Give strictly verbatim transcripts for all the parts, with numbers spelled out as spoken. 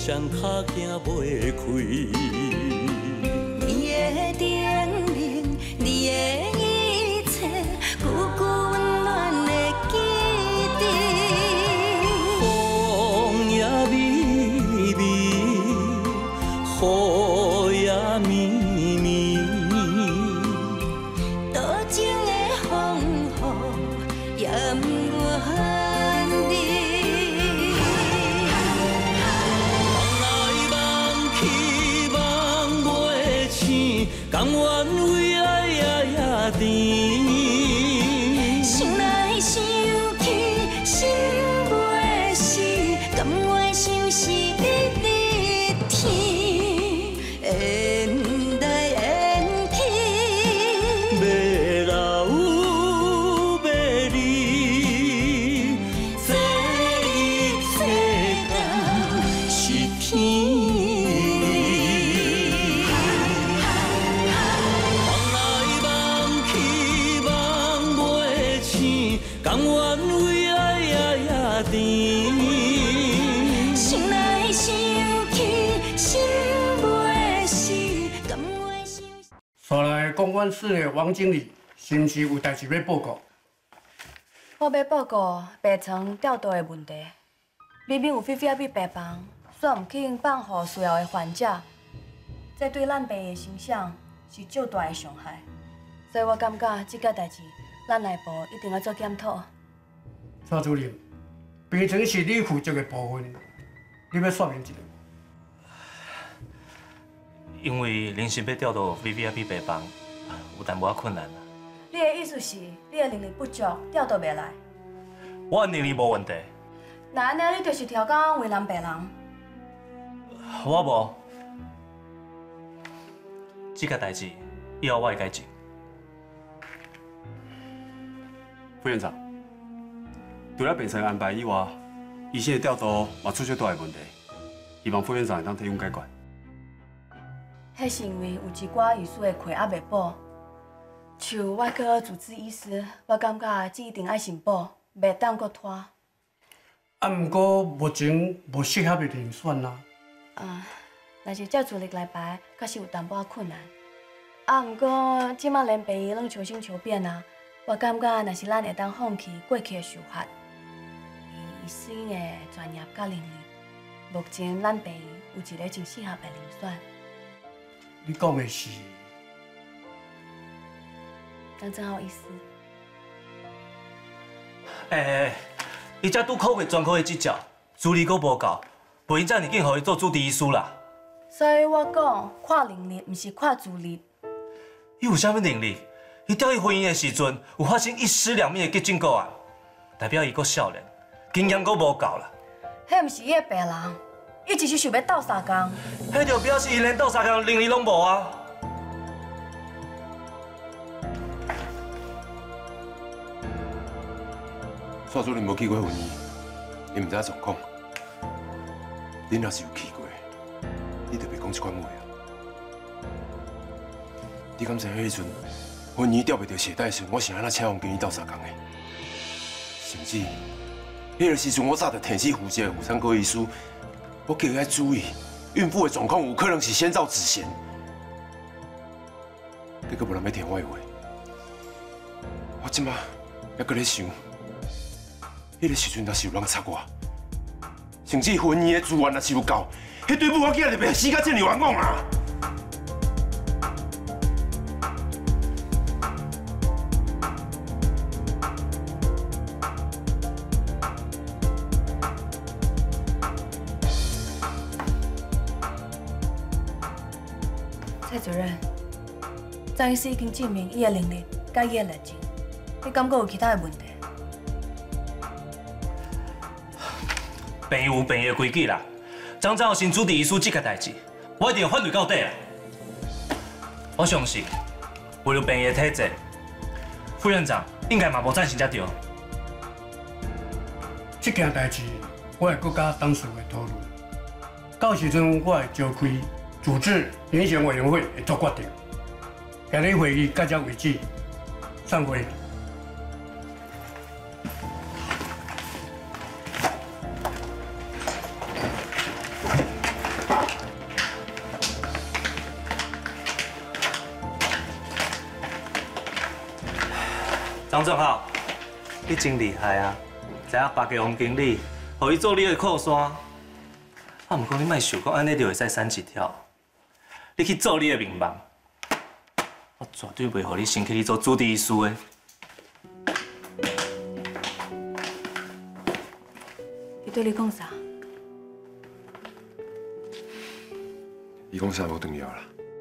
双脚行袂开。 你的叮咛，你的一切，久久温暖的记忆。 风也微微，雨也绵绵。 多情的风雨也不愿离。 甘愿为爱夜夜甜，心内想起心袂死，甘愿相思日日天，缘来缘去，要老要离，这一世间是天。 甘愿为爱夜夜甜，心内想起心袂死，甘愿相。 所来公关室的王经理，是毋是有代志要报告？ 我要报告病床调度的问题。明明有菲菲亚比病房，却唔肯放互需要的患者，这对咱病的形象是较大的伤害。所以我感觉这件代志。 咱内部一定要做检讨。 蔡主任，病床是你负责的部分，你要说明一下。 因为临时要调到 V V I P 病房，有淡薄仔困难。 你的意思是，你的能力不足，调度袂来？ 我的能力无问题。 那安尼你就是调岗为难病人。 我无，这件代志以后我会改进。 副院长，除了病床安排以外，医生的调度嘛出现大个问题，希望副院长会当提供解决。 迄是因为有一寡医师的亏还袂补，像外科主治医师，我感觉这一定爱先补，袂当搁拖。 啊，毋过目前无适合的人选啦。 啊，若是照自力来排，确实有淡薄仔困难。啊，毋过即马连病医拢求新求变啊。 我感觉，若是咱会当放弃过去的想法，以医生的专业甲能力，目前咱病院有一个真适合的人选。 你讲的是？ 咱真好意思。 哎哎哎，伊才拄考过专科的执照，资历阁无够，不应遮尔紧，互伊做主治医师啦。 所以我讲，看能力，毋是看资历。 伊有啥物能力？ 伊调去婚姻的时阵，有发生一尸两命的急诊个案，代表伊阁少年，经验阁无够啦。 迄毋是伊的病人，伊只是想要斗相共。 迄就表示伊连斗相共能力拢无啊！ 蔡主任无去过婚姻，你毋知影状况。你若是有去过，你就别讲这款话啊！你敢知影迄阵？ 婚姻调袂到鞋带时，我是安怎请人跟你斗相共的？甚至，迄个时阵我早就提起负责妇产科医师，我叫伊爱注意，孕妇的状况有可能是先兆子痫。结果无人要听我的话，我即马还搁咧想，迄个时阵若是有人插我，甚至婚姻的资源若是有够，迄对母仔囝就袂死甲这么冤枉啊！ 蔡主任，张医师已经证明伊的能力、甲伊的热情，你敢阁有其他的问题？ 病院有病院的规矩啦，张张有新主治医师这个代志，我一定要反对到底啊！我相信，为了病院的体制，副院长应该嘛无赞成才对。 这件代志，我会搁甲董事会讨论，到时阵我会召开。 组织遴选委员会会做决定。今日会议到这为止，散会。 张正浩，你真厉害啊！知影巴结王经理，互伊做你的靠山。啊，毋过你莫想讲安尼就会使省一条，你去做你的名望，我绝对袂互你升起去做主治医师的。 伊对你讲啥？ 伊讲啥无重要啦。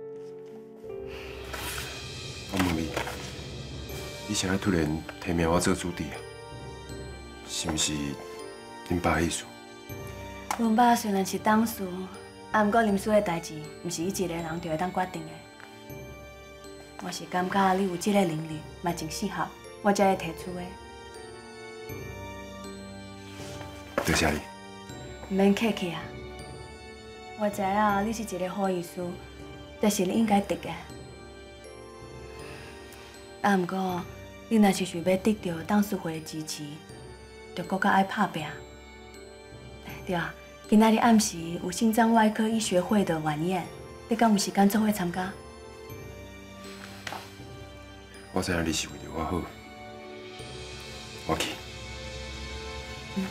我问你，你啥突然提名我做主治啊？是毋是恁爸的意思？ 阮爸虽然是董事，啊，毋过林叔的代志，毋是伊一个人就会当决定的。我是感觉你有这个能力，嘛真适合，我才会提出的。 多谢你。 唔免客气啊！我知影你是一个好医师，这是你应该得的。啊，毋过你若是想要得到董事会的支持，就搁较爱拍拼。对啊，今仔日暗时有心脏外科医学会的晚宴，你敢有时间做伙参加？ 我知影你是为着我好，我去。 嗯。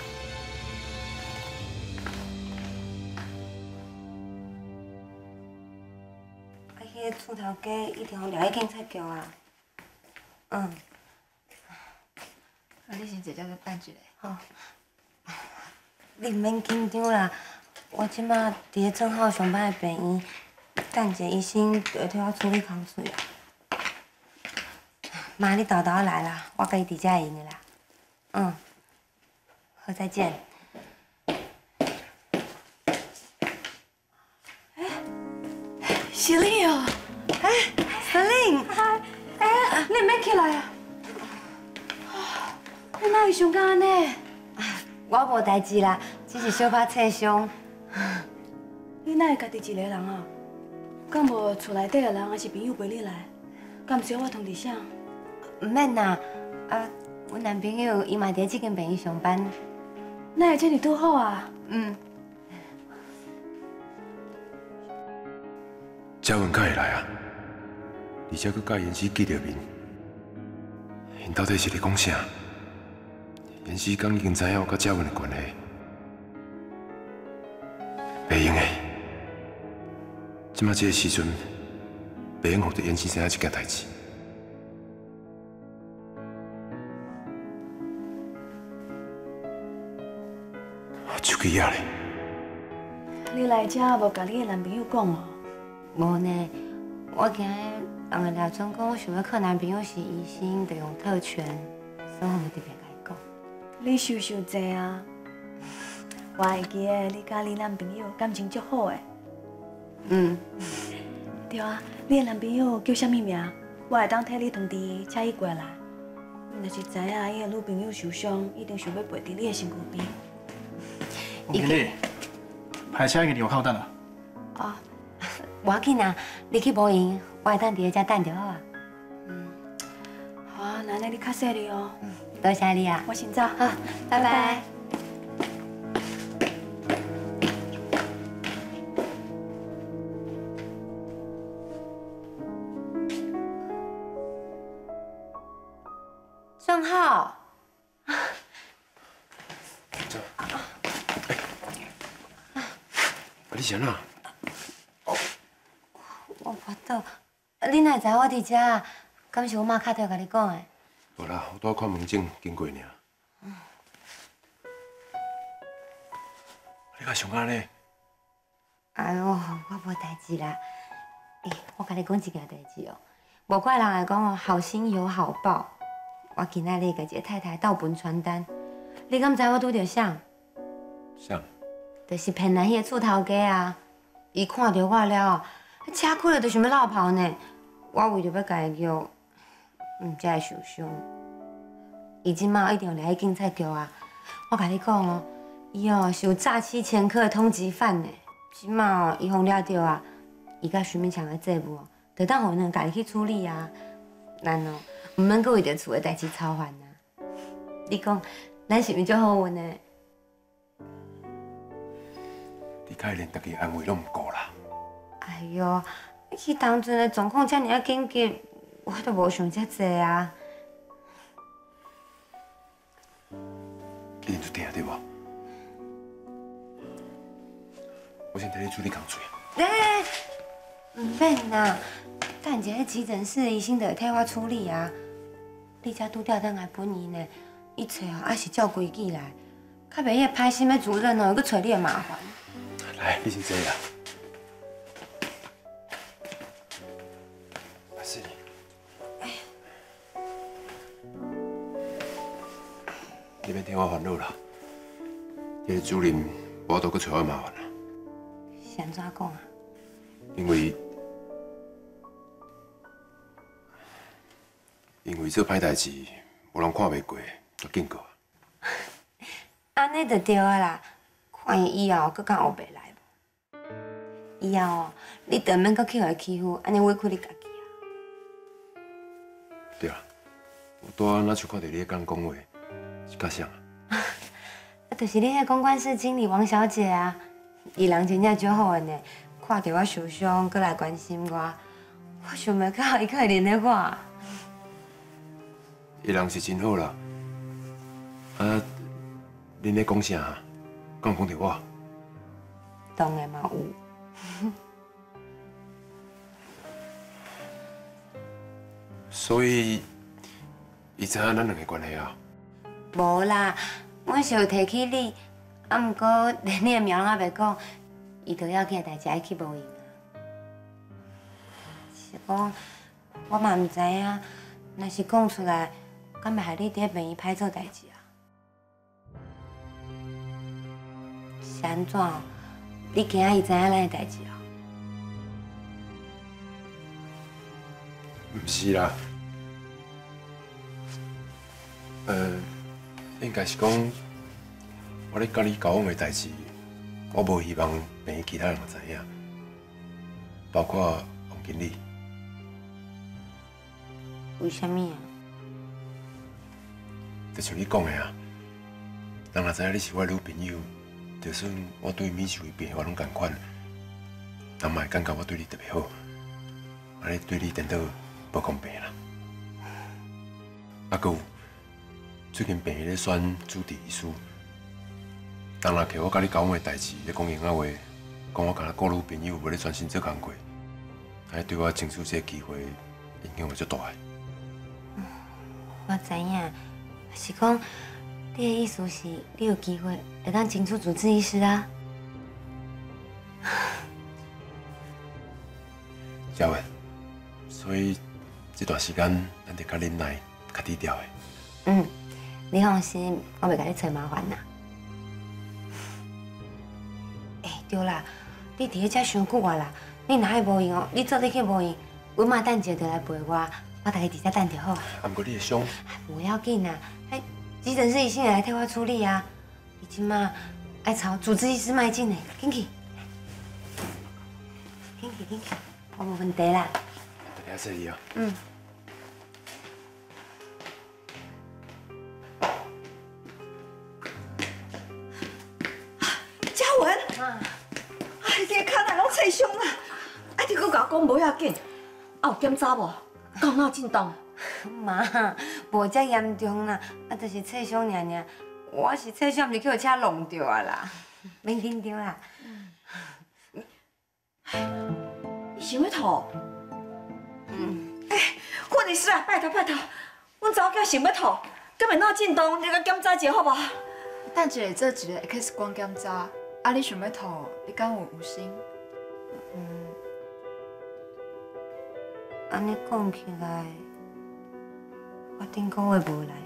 啊，迄个厝头家一定要来去警察局啊。嗯。 啊，你先坐遮，等一下。 好。你唔免紧张啦，我即马伫个正好上班的病院，等者医生就会替我处理口水啊。妈，你豆豆来啦，我甲伊伫遮会用的啦。嗯。好，再见。 哎，是你哦！ 哎，司令， 哎，你免起来啊！你哪会伤到安尼？ 我无代志啦，只是小拍刺伤。 你哪会家己一个人啊？敢无厝内底的人还是朋友陪你来？敢需要我通知啥？ 唔免啦，啊，阮男朋友伊嘛伫这间病院上班。 哪会这么拄好啊？ 嗯。 嘉文敢会来啊？而且佮甲妍希见着面，因到底是咧讲啥？妍希刚已经知影我甲嘉文的关系，袂用的。即马这个时阵，袂用互着妍希知影这件代志。手机啊咧！ 你来这无甲你的男朋友讲哦？ 无呢，我今日人个廖总讲，我想要靠男朋友是医生，就用特权，所以我特别甲伊讲。 你想想济啊！我会记得你甲你男朋友感情足好诶。 嗯。 对啊，你的男朋友叫啥物名？我会当替你通知请伊过来。你若是知影伊的女朋友受伤，一定想要陪伫你的身躯边。 王经理，派车去电话口等啊。 哦，无要紧啊，你去无闲，我会当伫个遮等就好啊。 嗯，好啊，那你较细哩哦。 嗯，多谢你啊。 我先走， 好，拜拜。正浩。 你是安怎？ 我跋倒，你哪会知我伫遮啊？敢是我妈敲头甲你讲的？ 无啦，我拄看门诊经过尔。嗯。你敢想安尼？ 哎呦，我无代志啦。诶，我甲你讲一件代志哦。无怪人会讲哦，好心有好报。我今仔日甲一个太太倒分传单，你敢知我拄着啥？ 啥？ 就是骗人迄个厝头家啊！伊看到我了，车开了就想要落跑呢。我为着要甲伊约，嗯，才会受伤。伊即马一定要来警察局啊！我甲你讲哦，伊哦是有诈欺前科的通缉犯呢。即马哦，伊互抓到啊，伊甲徐明强的债务哦，就当互人家己去处理啊。咱哦，毋免阁为着厝的代志操烦啊。你讲，咱是毋是足好运呢？ 你家连家己安慰拢唔顾啦。 哎哟，迄当阵的状况遮尔啊紧急，我都无想遮济啊。 定对无？我先替你处理工作。 哎，唔免啦，等一下急诊室的医生就会替我处理啊。你才拄调转来本院呢，一切哦还是照规矩来，较袂迄歹心的主任哦，又去找你的麻烦。 来，你先坐啦。阿四，你免替我烦恼啦。这个主任无都去找我麻烦啦。 是安怎讲啊？ 因为，因为做歹代志，无人看袂过，就警告。 安尼就对啊啦，看伊以后搁敢学袂来无？以后哦，你就免搁去互伊欺负，安尼委屈你家己啊。 对啦，有拄仔若像看到你刚讲话，是较像啊。 啊，就是你迄公关室经理王小姐啊，伊人真正足好的呢，看到我受伤，搁来关心我，我想袂到伊可会认得我。 伊人是真好啦，啊，恁咧讲啥？讲讲着我？ 当然嘛有。 所以，伊知影咱两个关系啊？ 无啦，我是有提起你，啊，毋过连你的名还袂讲，伊就要紧的代志爱去无用啊。是讲，我嘛毋知影，若是讲出来，敢会害你伫病院歹做代志啊？是安怎？你惊伊知影咱的代志啊？ 毋是啦，呃，应该是讲，我咧甲你交往的代志，我无希望病院其他人知影，包括王经理。 为什么啊？ 就像你讲的啊，人若知影你是我的女朋友，就算我对每一位病患拢同款，人嘛会感觉我对你特别好，安尼对你颠倒无公平啦。啊，搁有最近病院咧选主治医师，人若摕我甲你交往的代志咧讲闲话话，讲我甲他顾女朋友无咧专心做工课，安尼对我争取这个机会影响会足大的。 我知影，是讲你的意思是，你有机会会当争取主治医师啊？ 嘉文，所以这段时间咱得较忍耐、较低调的。 嗯，你放心，我袂甲你找麻烦啦。哎、欸，对啦，你伫遐遮伤久啊啦，你若爱无用哦，你早点去无用，阮妈等一下就来陪我，我大家伫遮等就好啊。 啊，毋过你的伤， 不要紧啦，哎，急诊室医生会来替我处理啊。你即马爱朝主治医师迈进呢，紧去，紧去，紧去，我无问题啦。 等下这里啊。 嗯。 嘉文，啊，哎，你脚内拢刺伤啦，啊，你搁甲我讲无要紧，啊有检查无？讲哪有进动？ 妈，无遮严重啦，啊，就是刺伤尔尔。我是刺伤，毋是去互车弄着啊啦，免紧张啦。 你想要吐？嗯。哎，护理师啊，拜托拜托，阮查某囝想要吐，根本哪有进动？你甲检查一下好无？ 等一下做一个 X 光检查，啊，你想要吐，你敢有有心？ 嗯，安尼讲起来，我顶个月无来呢。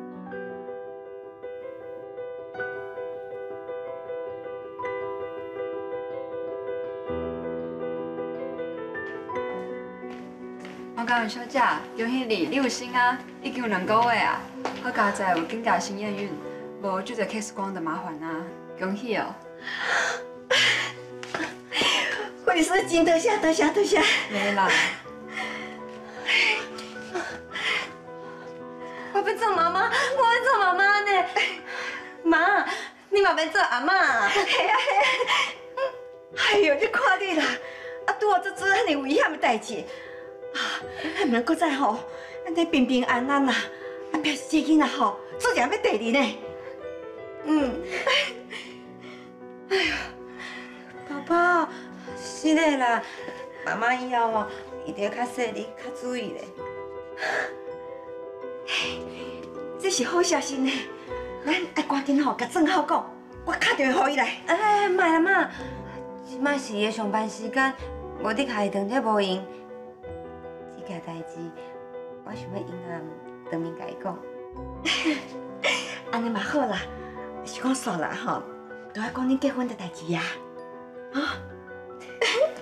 我甲文小姐，恭喜你，你有心啊，已经有两个月啊，好佳哉有增加新验孕，无做者 X 光就麻烦啊，恭喜哦！ 护理师真多谢多谢多谢。 没啦。 我要做妈妈，我要做妈妈呢。妈，你嘛要做阿嬷？ 系啊系啊。哎呦，你看你啦，啊，拄好做做遐尼危险的代志，啊，还毋能搁再吼，安尼平平安安啦，啊，表示这囡仔吼，做人要第二呢。 嗯。哎呀，宝宝，是的啦，妈妈以后哦，一定较细腻、较注意咧。 这是好消息呢，咱爱赶紧吼，甲郑浩讲，我打电话互伊来。 哎，妈啦妈，即摆是伊的上班时间，无伫家己当这无闲。这件代志，我想要阴暗当面甲伊讲。 安尼嘛好啦，是讲煞啦吼，都要讲恁结婚的代志呀，啊。